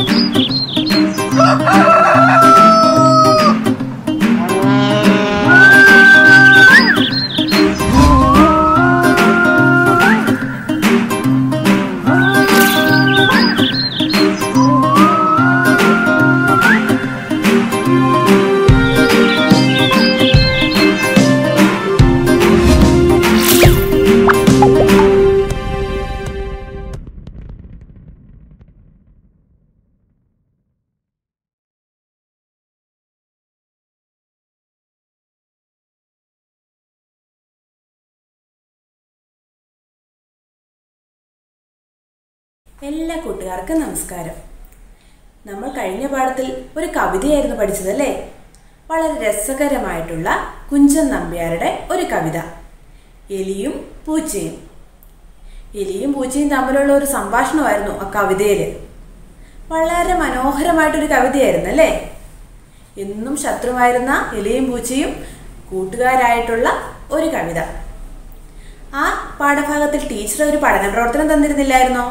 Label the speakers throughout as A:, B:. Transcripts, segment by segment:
A: എല്ലാ കൂട്ടുകാർക്കും നമസ്കാരം. നമ്മൾ കഴിഞ്ഞ പാഠത്തിൽ ഒരു കവിതയായിരുന്നു പഠിച്ചതല്ലേ? വളരെ രസകരമായിട്ടുള്ള കുഞ്ചൻ നമ്പ്യാരുടെ ഒരു കവിത, എലിയും പൂച്ചയും. എലിയും പൂച്ചയും തമ്മിലുള്ള ഒരു സംഭാഷണമായിരുന്നു ആ കവിതയിൽ. വളരെ മനോഹരമായിട്ടൊരു കവിതയായിരുന്നു അല്ലേ? എന്നും ശത്രുവായിരുന്ന എലിയും പൂച്ചയും കൂട്ടുകാരായിട്ടുള്ള ഒരു കവിത. ആ പാഠഭാഗത്തിൽ ടീച്ചർ ഒരു പഠന പ്രവർത്തനം തന്നിരുന്നില്ലായിരുന്നോ?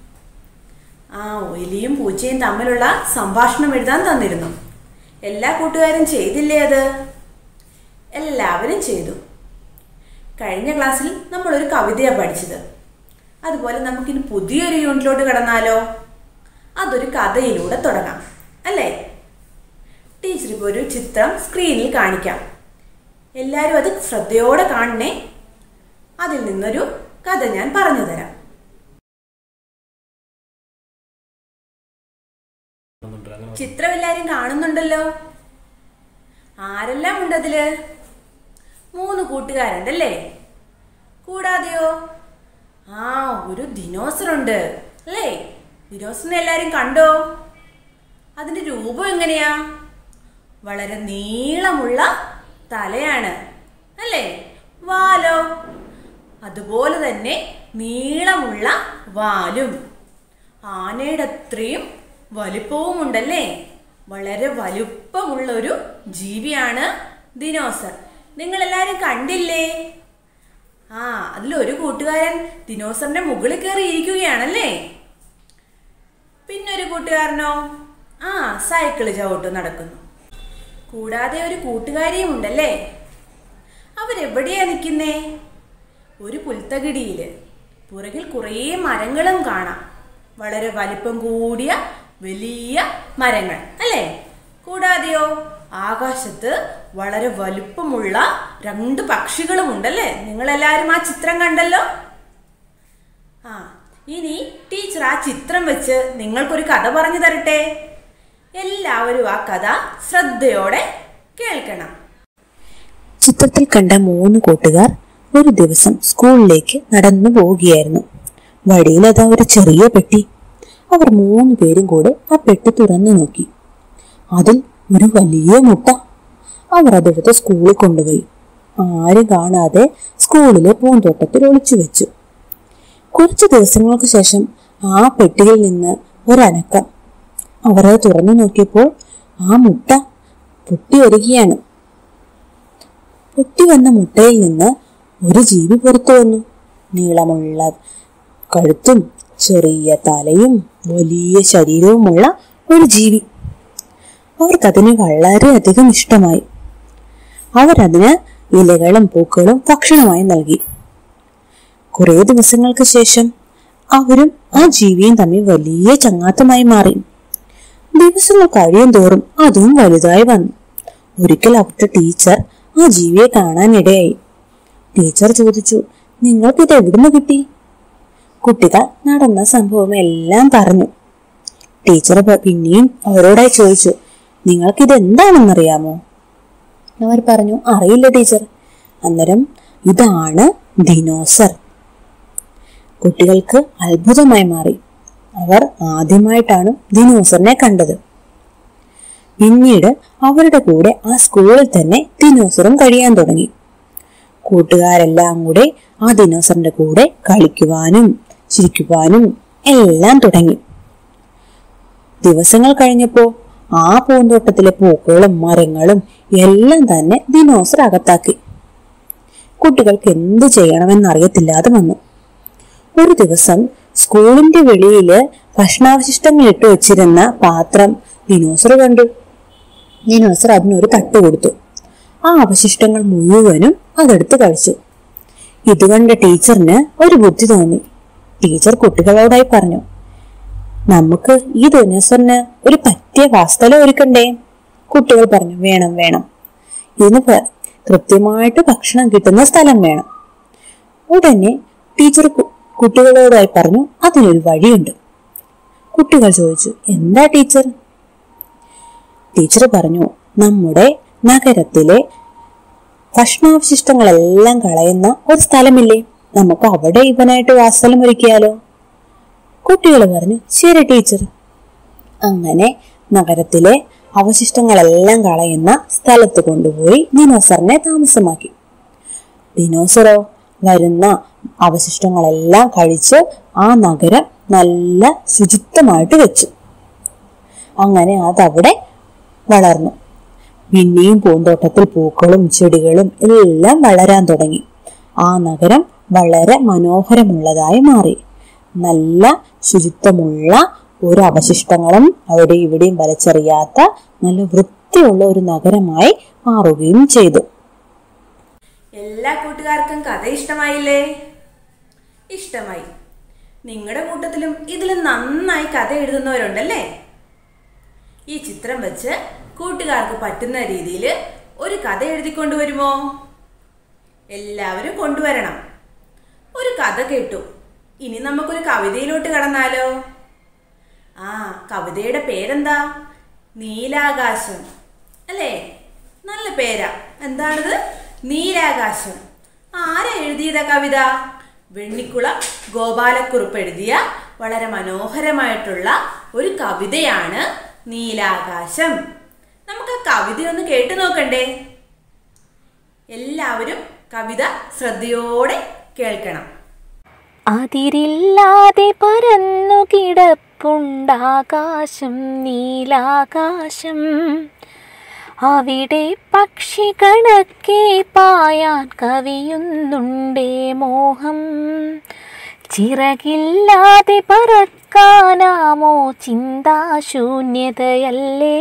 A: എലിയും പൂച്ചയും തമ്മിലുള്ള സംഭാഷണം എഴുതാൻ തന്നിരുന്നു. എല്ലാ കൂട്ടുകാരും ചെയ്തില്ലേ അത്? എല്ലാവരും ചെയ്തു. കഴിഞ്ഞ ക്ലാസ്സിൽ നമ്മളൊരു കവിതയാണ് പഠിച്ചത്. അതുപോലെ നമുക്കിനി പുതിയൊരു യൂണിറ്റിലോട്ട് കടന്നാലോ? അതൊരു കഥയിലൂടെ തുടങ്ങാം അല്ലേ? ടീച്ചർ ഇപ്പോൾ ഒരു ചിത്രം സ്ക്രീനിൽ കാണിക്കാം. എല്ലാവരും അത് ശ്രദ്ധയോടെ കാണണേ. അതിൽ നിന്നൊരു കഥ ഞാൻ പറഞ്ഞു തരാം. ചിത്രം എല്ലാരും കാണുന്നുണ്ടല്ലോ. ആരെല്ലാം ഉണ്ട് അതില്? 3 കൂട്ടുകാരുണ്ടല്ലേ? കൂടാതെയോ ഒരു ദിനോസർ ഉണ്ട് അല്ലേ? ദിനോസറിനെ എല്ലാരും കണ്ടോ? അതിന്റെ രൂപം എങ്ങനെയാ? വളരെ നീളമുള്ള തലയാണ് അല്ലേ? വാലോ അതുപോലെ തന്നെ നീളമുള്ള വാലും. ആനയുടെ അത്രയും വലിപ്പവും ഉണ്ടല്ലേ? വളരെ വലുപ്പമുള്ളൊരു ജീവിയാണ് ദിനോസർ. നിങ്ങളെല്ലാരും കണ്ടില്ലേ? അതിലൊരു കൂട്ടുകാരൻ ദിനോസറിന്റെ മുകളിൽ കയറി ഇരിക്കുകയാണല്ലേ? പിന്നൊരു കൂട്ടുകാരനോ സൈക്കിള് ചവിട്ട് നടക്കുന്നു. കൂടാതെ ഒരു കൂട്ടുകാരിയും ഉണ്ടല്ലേ? അവരെവിടെയാ നിൽക്കുന്നേ? ഒരു പുൽത്തകിടിയില്. പുറകിൽ കുറേ മരങ്ങളും കാണാം. വളരെ വലിപ്പം കൂടിയ വലിയ മരങ്ങൾ അല്ലേ? കൂടാതെയോ ആകാശത്ത് വളരെ വലുപ്പമുള്ള 2 പക്ഷികളും ഉണ്ടല്ലേ? നിങ്ങളെല്ലാവരും ആ ചിത്രം കണ്ടല്ലോ. ഇനി ടീച്ചർ ആ ചിത്രം വെച്ച് നിങ്ങൾക്കൊരു കഥ പറഞ്ഞു തരട്ടെ. എല്ലാവരും ആ കഥ ശ്രദ്ധയോടെ കേൾക്കണം.
B: ചിത്രത്തിൽ കണ്ട 3 കൂട്ടുകാർ ഒരു ദിവസം സ്കൂളിലേക്ക് നടന്നു പോവുകയായിരുന്നു. വഴിയിൽ അതാ ഒരു ചെറിയ പെട്ടി. അവർ 3 പേരും കൂടെ ആ പെട്ടി തുറന്നു നോക്കി. അതിൽ ഒരു വലിയ മുട്ട. അവർ അതെടുത്ത് സ്കൂളിൽ കൊണ്ടുപോയി. ആരും കാണാതെ സ്കൂളിലെ പൂന്തോട്ടത്തിൽ ഒളിച്ചു വെച്ചു. കുറച്ചു ദിവസങ്ങൾക്ക് ശേഷം ആ പെട്ടിയിൽ നിന്ന് ഒരനക്കം. അവർ അത് തുറന്നു നോക്കിയപ്പോൾ ആ മുട്ട പൊട്ടി വരികയാണ്. പൊട്ടി വന്ന മുട്ടയിൽ നിന്ന് ഒരു ജീവി പുറത്തു വന്നു. നീളമുള്ള കഴുത്തും ചെറിയ തലയും വലിയ ശരീരവുമുള്ള ഒരു ജീവി. അവർക്കതിനെ വളരെയധികം ഇഷ്ടമായി. അവരതിന് ഇലകളും പൂക്കളും ഭക്ഷണമായി നൽകി. കുറെ ദിവസങ്ങൾക്ക് ശേഷം അവരും ആ ജീവിയും തമ്മിൽ വലിയ ചങ്ങാത്തമായി മാറി. ദിവസങ്ങൾ കഴിയും തോറും അതും വലുതായി വന്നു. ഒരിക്കൽ അവിടുത്തെ ടീച്ചർ ആ ജീവിയെ കാണാനിടയായി. ടീച്ചർ ചോദിച്ചു, നിങ്ങൾക്കിത് എവിടുന്ന് കിട്ടി? കുട്ടികൾ നടന്ന സംഭവം എല്ലാം പറഞ്ഞു. ടീച്ചർ പിന്നെയും അവരോടായി ചോദിച്ചു, നിങ്ങൾക്കിത് എന്താണെന്നറിയാമോ? അവർ പറഞ്ഞു, അറിയില്ല ടീച്ചർ. അന്നേരം ഇതാണ് ദിനോസർ. കുട്ടികൾക്ക് അത്ഭുതമായി മാറി. അവർ ആദ്യമായിട്ടാണ് ദിനോസറിനെ കണ്ടത്. പിന്നീട് അവരുടെ കൂടെ ആ സ്കൂളിൽ തന്നെ ദിനോസറും കഴിയാൻ തുടങ്ങി. കൂട്ടുകാരെല്ലാം കൂടെ ആ ദിനോസറിന്റെ കൂടെ കളിക്കുവാനും ചിരിക്കുവാനും എല്ലാം തുടങ്ങി. ദിവസങ്ങൾ കഴിഞ്ഞപ്പോ ആ പൂന്തോട്ടത്തിലെ പൂക്കളും മരങ്ങളും എല്ലാം തന്നെ ദിനോസർ അകത്താക്കി. കുട്ടികൾക്ക് എന്ത് ചെയ്യണമെന്നറിയത്തില്ലാതെ വന്നു. ഒരു ദിവസം സ്കൂളിന്റെ വെളിയില് ഭക്ഷണാവശിഷ്ടങ്ങൾ ഇട്ട് വെച്ചിരുന്ന പാത്രം ദിനോസർ കണ്ടു. ദിനോസർ അതിനൊരു തട്ട് കൊടുത്തു. ആ അവശിഷ്ടങ്ങൾ മുഴുവനും അതെടുത്ത് കഴിച്ചു. ഇത് കണ്ട ടീച്ചറിന് ഒരു ബുദ്ധി തോന്നി. ടീച്ചർ കുട്ടികളോടായി പറഞ്ഞു, നമുക്ക് ഈ ദിനോസറിന് ഒരു പറ്റിയ വാസസ്ഥലം ഒരുക്കണ്ടേ? കുട്ടികൾ പറഞ്ഞു, വേണം വേണം, ഇതിന് കൃത്യമായിട്ട് ഭക്ഷണം കിട്ടുന്ന സ്ഥലം വേണം. ഉടനെ ടീച്ചർ കുട്ടികളോടായി പറഞ്ഞു, അതിനൊരു വഴിയുണ്ട്. കുട്ടികൾ ചോദിച്ചു, എന്താ ടീച്ചർ? ടീച്ചർ പറഞ്ഞു, നമ്മുടെ നഗരത്തിലെ ഭക്ഷണാവശിഷ്ടങ്ങളെല്ലാം കളയുന്ന ഒരു സ്ഥലമില്ലേ, നമുക്ക് അവിടെ ഇവനായിട്ട് വാസസ്ഥലം ഒരുക്കിയാലോ? കുട്ടികൾ പറഞ്ഞു, ശരി ടീച്ചർ. അങ്ങനെ നഗരത്തിലെ അവശിഷ്ടങ്ങളെല്ലാം കളയുന്ന സ്ഥലത്ത് കൊണ്ടുപോയി ദിനോസറിനെ താമസമാക്കി. ദിനോസറോ വരുന്ന അവശിഷ്ടങ്ങളെല്ലാം കഴിച്ച് ആ നഗരം നല്ല ശുചിത്വമായിട്ട് വെച്ചു. അങ്ങനെ അതവിടെ വളർന്നു. പിന്നെയും പൂന്തോട്ടത്തിൽ പൂക്കളും ചെടികളും എല്ലാം വളരാൻ തുടങ്ങി. ആ നഗരം വളരെ മനോഹരമുള്ളതായി മാറി. നല്ല ശുചിത്വമുള്ള ഒരു അവശിഷ്ടങ്ങളും അവിടെ ഇവിടെയും വലിച്ചെറിയാത്ത നല്ല വൃത്തിയുള്ള ഒരു നഗരമായി മാറുകയും ചെയ്തു.
A: എല്ലാ കൂട്ടുകാർക്കും കഥ ഇഷ്ടമായില്ലേ? ഇഷ്ടമായി. നിങ്ങളുടെ കൂട്ടത്തിലും ഇതിലും നന്നായി കഥ എഴുതുന്നവരുണ്ടല്ലേ? ഈ ചിത്രം വെച്ച് കൂട്ടുകാർക്ക് പറ്റുന്ന രീതിയിൽ ഒരു കഥ എഴുതിക്കൊണ്ടുവരുമോ? എല്ലാവരും കൊണ്ടുവരണം. ഒരു കഥ കേട്ടു. ഇനി നമുക്കൊരു കവിതയിലോട്ട് കടന്നാലോ? കവിതയുടെ പേരെന്താ? നീലാകാശം അല്ലേ? നല്ല പേരാ. എന്താണിത്? നീലാകാശം. ആരാ എഴുതിയതാ കവിത? വെണ്ണിക്കുളം ഗോപാലക്കുറുപ്പ് എഴുതിയ വളരെ മനോഹരമായിട്ടുള്ള ഒരു കവിതയാണ് നീലാകാശം. നമുക്ക് ആ കവിതയൊന്ന് കേട്ടു നോക്കണ്ടേ? എല്ലാവരും കവിത ശ്രദ്ധയോടെ കേൾക്കണം.
C: അതിരില്ലാതെ പരന്നു കിടപ്പുണ്ടാകാശം, നീലാകാശം. അവിടെ പക്ഷി കണക്കെ പായാൻ കവിയുന്നുണ്ടേ മോഹം. ചിറകില്ലാതെ പറക്കാനാമോ ചിന്താശൂന്യതയല്ലേ?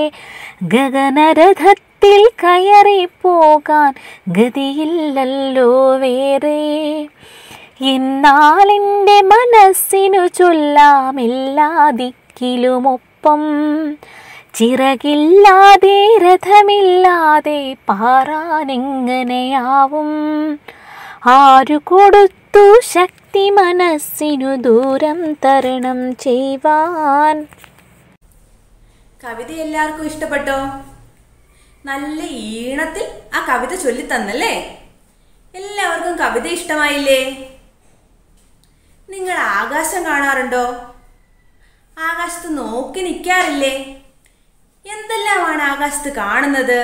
C: ഗഗനരഥത്തിൽ കയറിപ്പോകാൻ ഗതിയില്ലല്ലോ വേറെ. എന്നാലെൻ്റെ മനസ്സിനു ചൊല്ലാം എല്ലാ ദിക്കിലുമൊപ്പം. ചിറകില്ലാതെ രഥമില്ലാതെ പാറാനെങ്ങനെയാവും? ആരു കൊടുത്തു ശക്തി മനസ്സിനു ദൂരം തരണം ചെയ്യുവാൻ?
A: കവിത എല്ലാവർക്കും ഇഷ്ടപ്പെട്ടോ? നല്ല ഈണത്തിൽ ആ കവിത ചൊല്ലിത്തന്നല്ലേ? എല്ലാവർക്കും കവിത ഇഷ്ടമായില്ലേ? നിങ്ങൾ ആകാശം കാണാറുണ്ടോ? ആകാശത്ത് നോക്കി നിൽക്കാറില്ലേ? എന്തെല്ലാമാണ് ആകാശത്ത് കാണുന്നത്?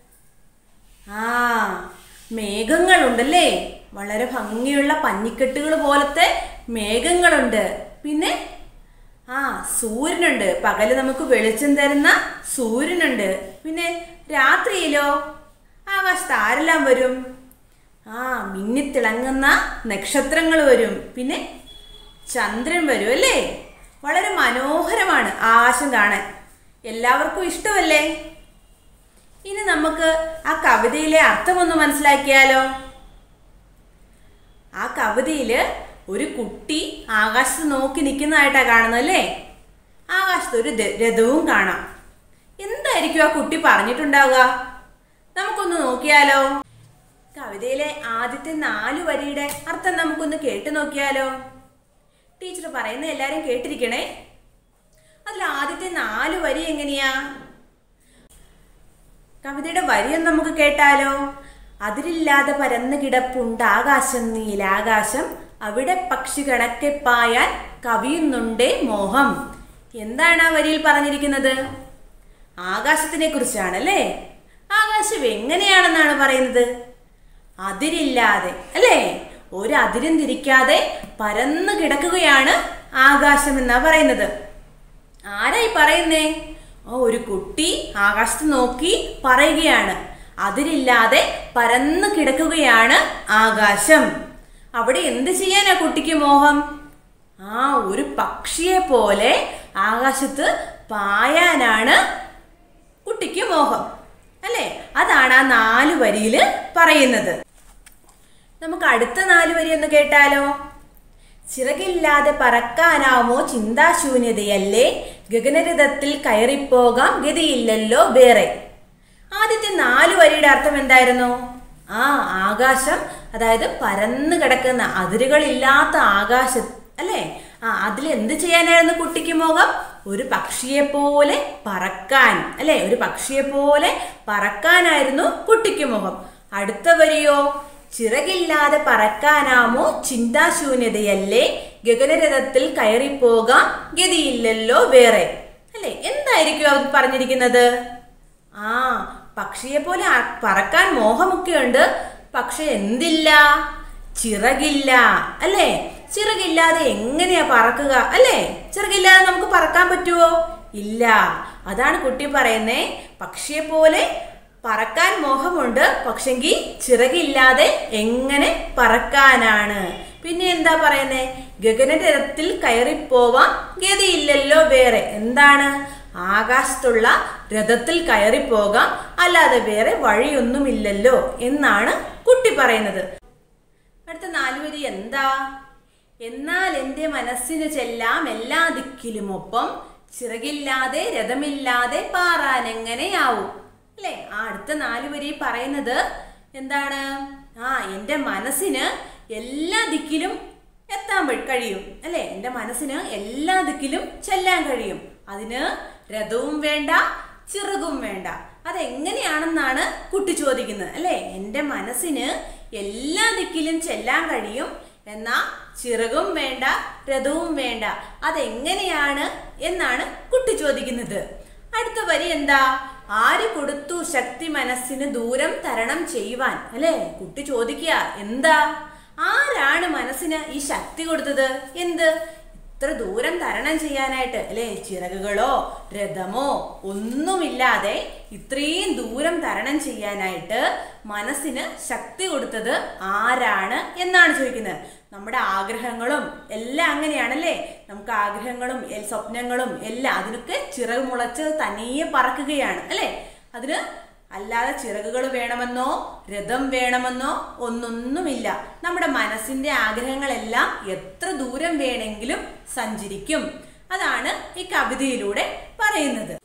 A: മേഘങ്ങളുണ്ടല്ലേ? വളരെ ഭംഗിയുള്ള പഞ്ഞിക്കെട്ടുകൾ പോലത്തെ മേഘങ്ങളുണ്ട്. പിന്നെ സൂര്യനുണ്ട്. പകല് നമുക്ക് വെളിച്ചം തരുന്ന സൂര്യനുണ്ട്. പിന്നെ രാത്രിയിലോ ആകാശത്ത് ആരെല്ലാം വരും? മിന്നിത്തിളങ്ങുന്ന നക്ഷത്രങ്ങൾ വരും. പിന്നെ ചന്ദ്രൻ വരും അല്ലേ? വളരെ മനോഹരമാണ് ആകാശം കാണാൻ. എല്ലാവർക്കും ഇഷ്ടമല്ലേ? ഇനി നമുക്ക് ആ കവിതയിലെ അർത്ഥമൊന്ന് മനസ്സിലാക്കിയാലോ? ആ കവിതയില് ഒരു കുട്ടി ആകാശത്ത് നോക്കി നിൽക്കുന്നതായിട്ടാണ് കാണുന്നതല്ലേ? ആകാശത്ത് ഒരു രഥവും കാണാം. എന്തായിരിക്കും ആ കുട്ടി പറഞ്ഞിട്ടുണ്ടാവുക? നമുക്കൊന്ന് നോക്കിയാലോ? കവിതയിലെ ആദ്യത്തെ 4 വരിയുടെ അർത്ഥം നമുക്കൊന്ന് കേട്ടു നോക്കിയാലോ? ടീച്ചർ പറയുന്ന എല്ലാവരും കേട്ടിരിക്കണേ. അതിൽ ആദ്യത്തെ 4 വരി എങ്ങനെയാ? കവിതയുടെ വരിയൊന്ന് നമുക്ക് കേട്ടാലോ? അതിരില്ലാതെ പരന്നു കിടപ്പുണ്ടാകാശം, നീലാകാശം. അവിടെ പക്ഷി കണക്കെ പായാൻ കവിയുന്നുണ്ടേ മോഹം. എന്താണ് ആ വരിയിൽ പറഞ്ഞിരിക്കുന്നത്? ആകാശത്തിനെ കുറിച്ചാണല്ലേ? ആകാശം എങ്ങനെയാണെന്നാണ് പറയുന്നത്? അതിരില്ലാതെ അല്ലേ? ഒരു അതിരും തിരിക്കാതെ പരന്നു കിടക്കുകയാണ് ആകാശം എന്നാ പറയുന്നത്. ആരായി പറയുന്നേ? ഒരു കുട്ടി ആകാശത്ത് നോക്കി പറയുകയാണ്, അതിരില്ലാതെ പരന്നു കിടക്കുകയാണ് ആകാശം. അവിടെ എന്ത് ചെയ്യാനാ കുട്ടിക്ക് മോഹം? ഒരു പക്ഷിയെ പോലെ ആകാശത്ത് പായാനാണ് കുട്ടിക്ക് മോഹം, അല്ലേ? അതാണ് ആ 4 വരിയിൽ പറയുന്നത്. നമുക്ക് അടുത്ത 4 വരി ഒന്ന് കേട്ടാലോ. ചിറകില്ലാതെ പറക്കാനാമോ ചിന്താശൂന്യതയല്ലേ, ഗഗനരഥത്തിൽ കയറിപ്പോകാം ഗതിയില്ലല്ലോ വേറെ. ആദ്യത്തെ 4 വരിയുടെ അർത്ഥം എന്തായിരുന്നു? ആകാശം, അതായത് പരന്നു കിടക്കുന്ന അതിരുകളില്ലാത്ത ആകാശം, അല്ലേ? അതിൽ എന്ത് ചെയ്യാനായിരുന്നു കുട്ടിക്ക് മോഹം? ഒരു പക്ഷിയെ പോലെ പറക്കാൻ, അല്ലേ? ഒരു പക്ഷിയെ പോലെ പറക്കാനായിരുന്നു കുട്ടിക്ക് മോഹം. അടുത്ത വരിയോ, ചിറകില്ലാതെ പറക്കാനാമോ ചിന്താശൂന്യതയല്ലേ, ഗഗനരഥത്തിൽ കയറിപ്പോകാം ഗതിയില്ലല്ലോ വേറെ, അല്ലേ? എന്തായിരിക്കും അവർ പറഞ്ഞിരിക്കുന്നത്? പക്ഷിയെ പോലെ പറക്കാൻ മോഹമൊക്കെയുണ്ട്, പക്ഷെ എന്തില്ല? ചിറകില്ല, അല്ലേ? ചിറകില്ലാതെ എങ്ങനെയാ പറക്കുക, അല്ലേ? ചിറകില്ലാതെ നമുക്ക് പറക്കാൻ പറ്റുമോ? ഇല്ല. അതാണ് കുട്ടി പറയുന്നേ, പക്ഷിയെ പോലെ പറക്കാൻ മോഹമുണ്ട്, പക്ഷെങ്കിൽ ചിറകില്ലാതെ എങ്ങനെ പറക്കാനാണ്. പിന്നെ എന്താ പറയുന്നേ? ഗഗനരഥത്തിൽ കയറിപ്പോവാൻ ഗതിയില്ലല്ലോ വേറെ. എന്താണ്? ആകാശത്തുള്ള രഥത്തിൽ കയറിപ്പോകാം, അല്ലാതെ വേറെ വഴിയൊന്നുമില്ലല്ലോ എന്നാണ് കുട്ടി പറയുന്നത്. അടുത്ത 4 വരി എന്താ? എന്നാൽ എൻ്റെ മനസ്സിന് ചെല്ലാം എല്ലാ ദിക്കിലുമൊപ്പം, ചിറകില്ലാതെ രഥമില്ലാതെ പാറാനെങ്ങനെയാവും, അല്ലേ? അടുത്ത 4 വരി പറയുന്നത് എന്താണ്? എൻ്റെ മനസ്സിന് എല്ലാ ദിക്കിലും എത്താൻ കഴിയും, അല്ലേ? എൻ്റെ മനസ്സിന് എല്ലാ ദിക്കിലും ചെല്ലാൻ കഴിയും. അതിന് രഥവും വേണ്ട, ചിറകും വേണ്ട. അതെങ്ങനെയാണെന്നാണ് കുട്ടി ചോദിക്കുന്നത്, അല്ലേ? എൻ്റെ മനസ്സിന് എല്ലാ ദിക്കിലും ചെല്ലാൻ കഴിയും, എന്നാ ചിറകും വേണ്ട, രഥവും വേണ്ട. അതെങ്ങനെയാണ് എന്നാണ് കുട്ടി ചോദിക്കുന്നത്. അടുത്ത വരി എന്താ? ആര് കൊടുത്തു ശക്തി മനസ്സിന് ദൂരം തരണം ചെയ്യുവാൻ, അല്ലേ? കുട്ടി ചോദിക്കുക, എന്താ? ആരാണ് മനസ്സിന് ഈ ശക്തി കൊടുത്തത്? എന്ത്? ഇത്ര ദൂരം തരണം ചെയ്യാനായിട്ട്, അല്ലേ? ചിറകുകളോ രഥമോ ഒന്നുമില്ലാതെ ഇത്രയും ദൂരം തരണം ചെയ്യാനായിട്ട് മനസ്സിന് ശക്തി കൊടുത്തത് ആരാണ് എന്നാണ് ചോദിക്കുന്നത്. നമ്മുടെ ആഗ്രഹങ്ങളും എല്ലാം അങ്ങനെയാണല്ലേ? നമുക്ക് ആഗ്രഹങ്ങളും സ്വപ്നങ്ങളും എല്ലാം അതിനൊക്കെ ചിറക് മുളച്ച് തനിയെ പറക്കുകയാണ്, അല്ലേ? അതിന് അല്ലാതെ ചിറകുകൾ വേണമെന്നോ രഥം വേണമെന്നോ ഒന്നൊന്നുമില്ല. നമ്മുടെ മനസ്സിന്റെ ആഗ്രഹങ്ങളെല്ലാം എത്ര ദൂരം വേണമെങ്കിലും സഞ്ചരിക്കും. അതാണ് ഈ കവിതയിലൂടെ പറയുന്നത്.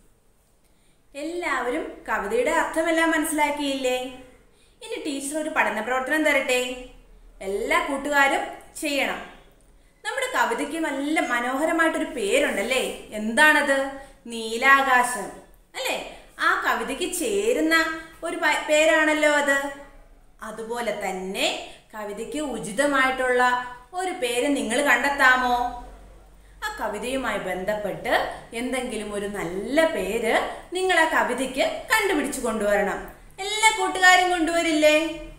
A: എല്ലാവരും കവിതയുടെ അർത്ഥമെല്ലാം മനസ്സിലാക്കിയില്ലേ? ഇനി ടീച്ചർ ഒരു പഠന പ്രവർത്തനം തരട്ടെ. എല്ലാ കൂട്ടുകാരും ചെയ്യണം. നമ്മുടെ കവിതയ്ക്ക് നല്ല മനോഹരമായിട്ടൊരു പേരുണ്ടല്ലേ? എന്താണത്? നീലാകാശം, അല്ലേ? ആ കവിതയ്ക്ക് ചേരുന്ന ഒരു പേരാണല്ലോ അത്. അതുപോലെ തന്നെ കവിതയ്ക്ക് ഉചിതമായിട്ടുള്ള ഒരു പേര് നിങ്ങൾ കണ്ടെത്താമോ? ആ കവിതയുമായി ബന്ധപ്പെട്ട് എന്തെങ്കിലും ഒരു നല്ല പേര് നിങ്ങൾ ആ കവിതയ്ക്ക് കണ്ടുപിടിച്ചു കൊണ്ടുവരണം. എല്ലാ കൂട്ടുകാരും കൊണ്ടുവരില്ലേ?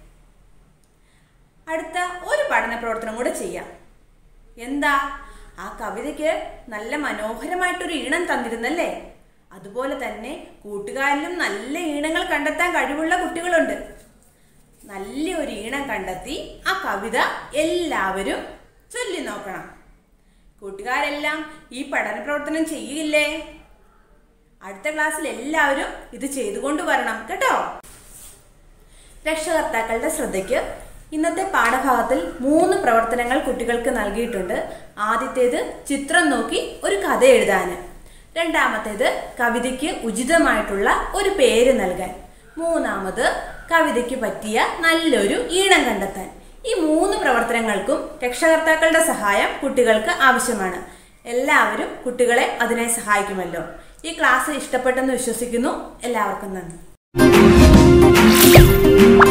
A: അടുത്ത ഒരു പഠന പ്രവർത്തനം കൂടെ ചെയ്യാം. എന്താ? ആ കവിതയ്ക്ക് നല്ല മനോഹരമായിട്ടൊരു ഈണം തന്നിരുന്നല്ലേ? അതുപോലെ തന്നെ കൂട്ടുകാരിലും നല്ല ഈണങ്ങൾ കണ്ടെത്താൻ കഴിവുള്ള കുട്ടികളുണ്ട്. നല്ലൊരു ഈണം കണ്ടെത്തി ആ കവിത എല്ലാവരും ചൊല്ലി നോക്കണം. കൂട്ടുകാരെല്ലാം ഈ പഠന പ്രവർത്തനം ചെയ്യില്ലേ? അടുത്ത ക്ലാസ്സിൽ എല്ലാവരും ഇത് ചെയ്തുകൊണ്ട് വരണം കേട്ടോ. രക്ഷകർത്താക്കളുടെ ശ്രദ്ധയ്ക്ക് ഇന്നത്തെ പാഠഭാഗത്തിൽ 3 പ്രവർത്തനങ്ങൾ കുട്ടികൾക്ക് നൽകിയിട്ടുണ്ട്. ആദ്യത്തേത് ചിത്രം നോക്കി ഒരു കഥ എഴുതാൻ, രണ്ടാമത്തേത് കവിതയ്ക്ക് ഉചിതമായിട്ടുള്ള ഒരു പേര് നൽകാൻ, മൂന്നാമത് കവിതയ്ക്ക് പറ്റിയ നല്ലൊരു ഈണം കണ്ടെത്താൻ. ഈ 3 പ്രവർത്തനങ്ങൾക്കും രക്ഷകർത്താക്കളുടെ സഹായം കുട്ടികൾക്ക് ആവശ്യമാണ്. എല്ലാവരും കുട്ടികളെ അതിനെ സഹായിക്കുമല്ലോ. ഈ ക്ലാസ് ഇഷ്ടപ്പെട്ടെന്ന് വിശ്വസിക്കുന്നു. എല്ലാവർക്കും നന്ദി.